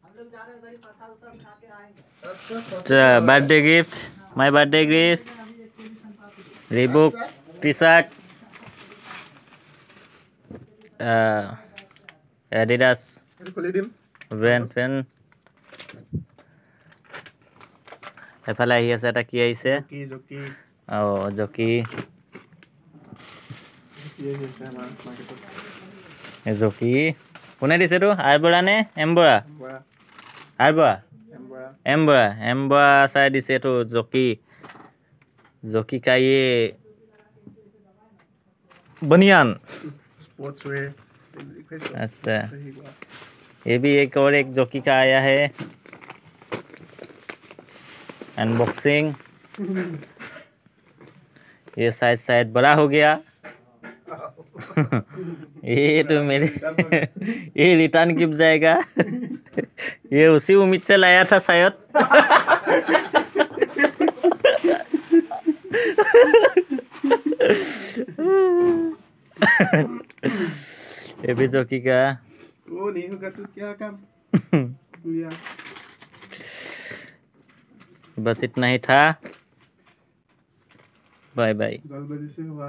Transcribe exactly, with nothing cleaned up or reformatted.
Birthday gift, my birthday gift, Reebok T shirt, Adidas brand pen. এফালে আহি আছে, এটা কি আহিছে? অঁ জকি জকি কোনে দিছেতো? আৰ বৰা নে M Bora? R Bora, M Bora, M Bora চাই দিছে এইটো জকি জকি का ये बनियान। अच्छा, ये भी एक और एक जॉकी का आया है। अनबॉक्सिंग। ये साइज शायद बड़ा हो गया। ये तो मेरे ये रिटर्न गिफ्ट जाएगा। ये उसी उम्मीद से लाया था शायद। ये भी जॉकी का। वो नहीं होगा तो क्या काम। बस इतना ही था। Bye bye.